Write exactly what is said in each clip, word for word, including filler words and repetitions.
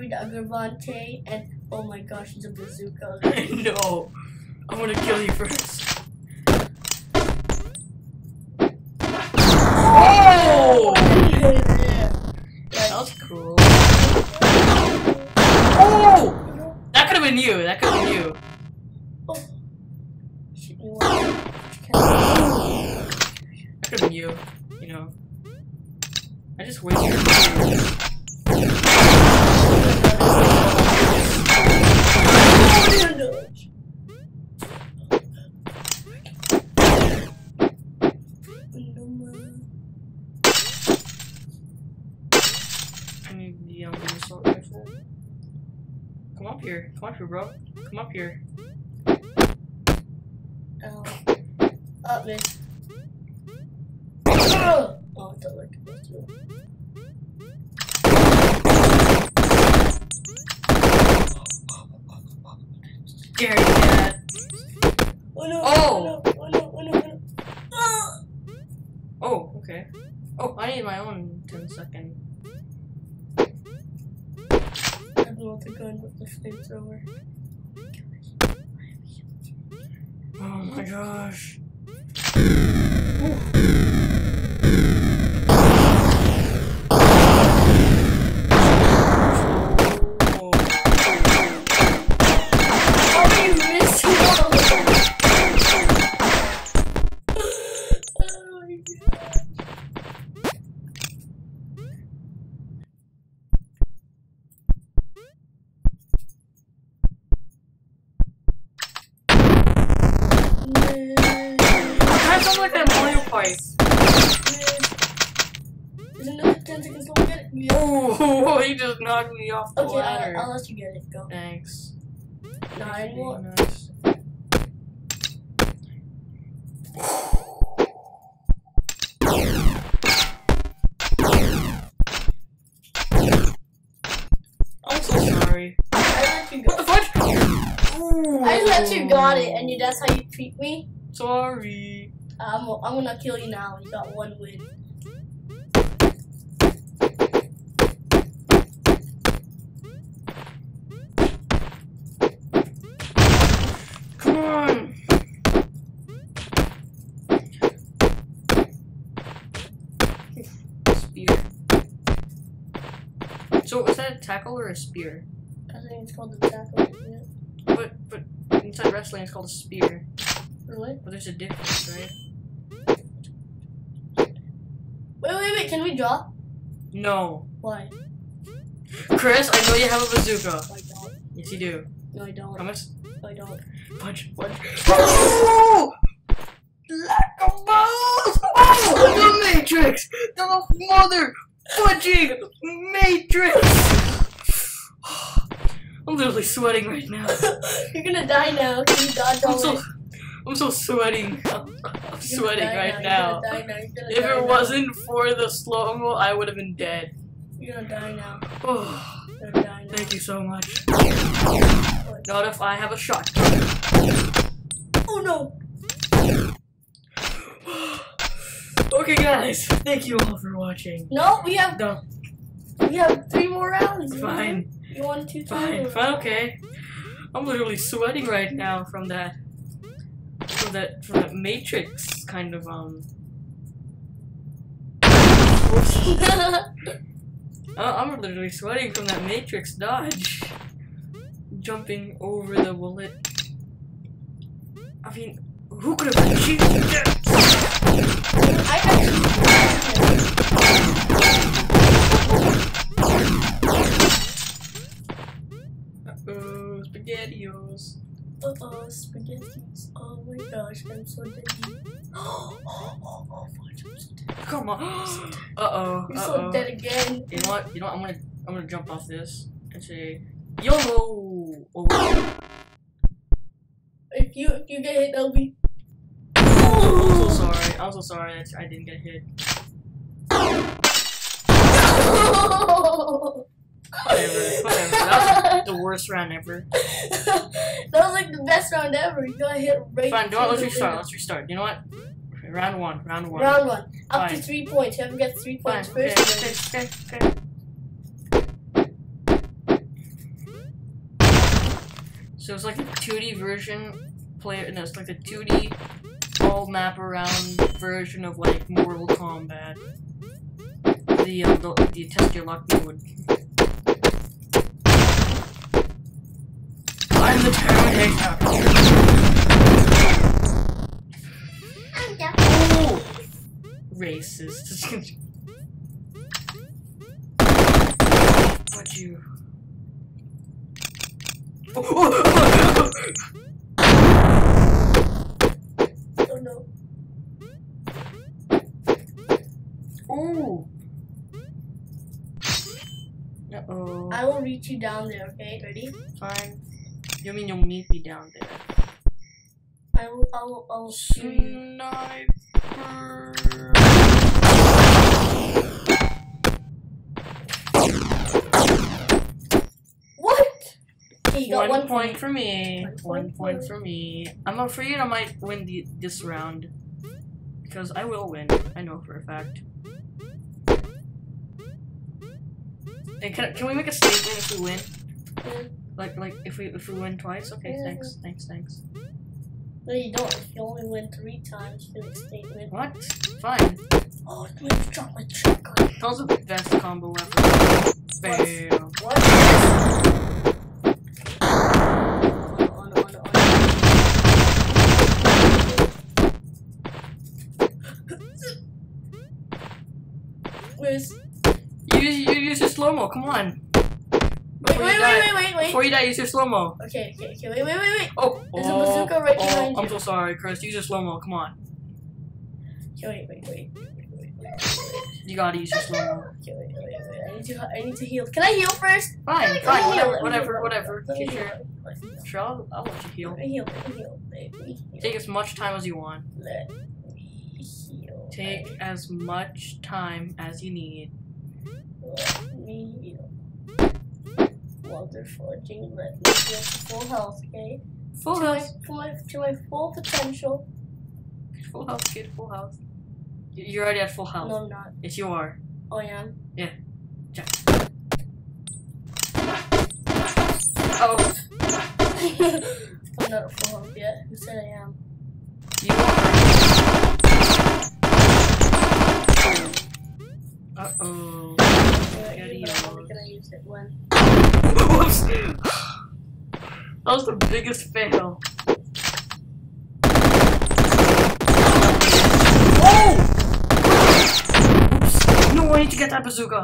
David Agravante, and oh my gosh, it's a bazooka. No, I'm gonna kill you first. Oh! Yeah, That was cool. Oh! That could have been you. That could have been you. oh. Shoot me one. That could have been you. You know. I just wasted your time. I need the um, assault rifle. Come up here. Come up here, bro. Come up here. Oh, up, miss. Oh, oh it doesn't like this too. Scary cat. Oh no! Oh! Oh no! Oh no! Oh no! Oh no! Ah! Oh, okay. Oh, I need my own ten second. I don't know what the gun with the flamethrower. Oh my gosh. Like that Mario Party. There's another ten seconds left. Get it. Yeah. Oh, he just knocked me off the Okay, ladder. I'll, I'll let you get it. Go. Thanks. Nine more. Nice. I'm so sorry. I let you go. What the fuck? I let you got it, and you, that's how you treat me. Sorry. I'm, I'm gonna kill you now. You got one win. Come on. Spear. So is that a tackle or a spear? I think it's called the tackle. Yeah. But but inside wrestling it's called a spear. Really? But there's a difference, right? Wait, wait, wait. Can we draw? No. Why? Chris, I know you have a bazooka. No, I don't. Yes, you do. No, I don't. Promise? No, I don't. Punch, punch. Oh! Lack of balls! Oh! The Matrix! The mother fudging Matrix! I'm literally sweating right now. You're gonna die now. Can you dodge all I'm so, this? I'm so sweating. I'm, I'm sweating right now. You're gonna die now. You're gonna If die it now. wasn't for the slow-mo, I would have been dead. You're gonna die now. Oh, You're gonna die now. thank you so much. What? Not if I have a shot. Oh no! Okay, guys, thank you all for watching. No, we have No, we have three more rounds. fine, You want two, three fine, more? fine, okay. I'm literally sweating right now from that, from that, from that Matrix kind of um. Uh, I'm literally sweating from that Matrix dodge. Jumping over the bullet. I mean, who could have achieved that? I got Uh-oh, SpaghettiOs. Uh oh, spaghettis. Oh my gosh, I'm so dead. Oh, oh, oh, oh, fudge, I'm so dead. Come on. Uh-oh, uh-oh. You're so dead again. You know what? You know what? I'm gonna I'm gonna jump off this and say YOLO! Oh, If you if you get hit, that'll be. I'm so sorry. I'm so sorry that I didn't get hit. Whatever, whatever. That was the worst round ever. That was like the best round ever. You got hit right. Fine, do you know what? Let's through the restart. window. Let's restart. You know what? Okay, round one. Round one. Round one. Up to Fine. three points. Whoever gets three Fine. points Okay, first. okay, okay, okay. So it's like a two D version player. No, it's like a two D all map around version of like Mortal Kombat. The um, the, the test your luck mode. I'm the Terminator. I'm down. Oh, racist. What'd you? Oh, oh, Oh no. oh. Uh oh. I will reach you down there, okay? Ready? Fine. You mean you'll meet me down there? I will, I will, I will shoot you. Sniper. What? Okay, you got One, one point point. for me. One One point point for for me. I'm afraid I might win the, this round. Because I will win. I know for a fact. And can, can we make a statement if we win? Yeah. Like like if we if we win twice? Okay, Yeah. thanks, thanks, thanks. No, you don't. If you only win three times, you make a statement. What? Fine. Oh, I'm going to drop my shotgun. That was the best combo ever. Fail. What? On, on, on, on. Where's... You you use your slow mo. Come on. Wait, Before wait, you wait, die, wait, wait, wait. Before you die, use your slow mo. Okay, okay, okay. Wait, wait, wait, wait. Oh, There's a oh, bazooka right oh, behind I'm you. so sorry, Chris. Use your slow mo. Come on. Okay, wait, wait, wait. wait, wait, wait. You gotta use your slow mo. Okay, wait, wait, wait. I need to, I need to heal. Can I heal first? Fine, Let me fine, heal, whatever, let me whatever, heal. whatever. Let me Okay, heal, sure. let me heal. Sure, I'll, I'll let you Let heal. me heal, let me heal. Let me heal. Take as much time as you want. Let me heal. Take as much time as you need. Let me heal. While they're forging, let me heal to full health, okay? Full to my, health. to my, to my full potential. Full health, kid. Full health. You- You're already at full health. No, I'm not. Yes, you are. Oh, yeah? Yeah. Check. Oh, I'm not at full health yet. Who said I am? you are. Uh oh. Yeah, Gotta but I'm only use. gonna use it when. Whoops! That was the biggest fail. Oh! Oops. No, I need to get that bazooka.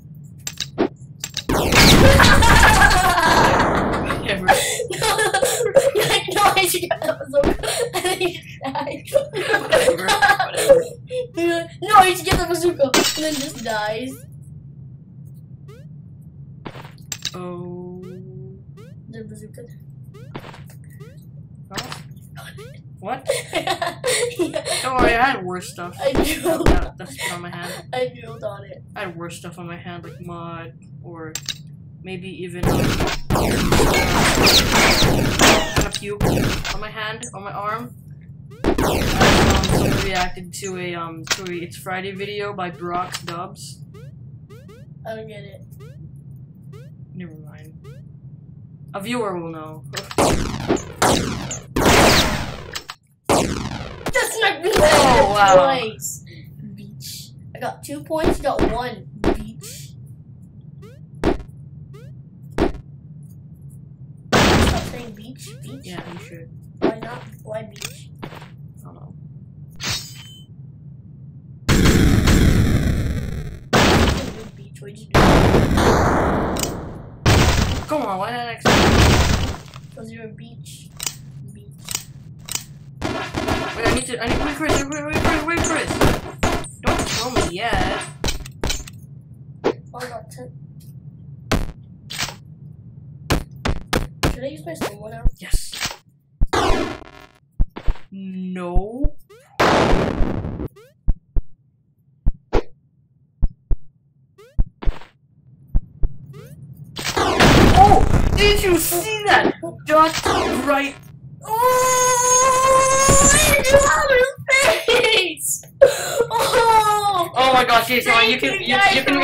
Whatever. No, I should get that bazooka. And then you just died. Whatever. Whatever. No, I should get the bazooka. And then just dies. Oh. The bazooka. Huh? What? Yeah. Don't worry, I had worse stuff. I drilled, That, that's put on my hand. I drilled on it. I had worse stuff on my hand, like mud, or maybe even um, kind of puke on my hand, on my arm. I, um, someone reacted to a um to a It's Friday video by Brock's Dubs. I don't get it. Never mind. A viewer will know. That's not good. Oh, wow. Twice. Beach. I got two points. You got one. Beach. Stop saying beach. Beach. Yeah, you should. Why not? Why beach? I don't know. Beach. What'd you do? Come on, why not next? Because you're a beach. Beach. Wait, I need to. I need. Wait, Chris. Wait, wait, wait, wait, Chris. Don't kill me yet. Oh, I got ten. Should I use my slow one now? Yes. No. Oh! Did you see that? Just right. Oh! I do have his face! Oh! Oh my gosh, Jason, you can you, you can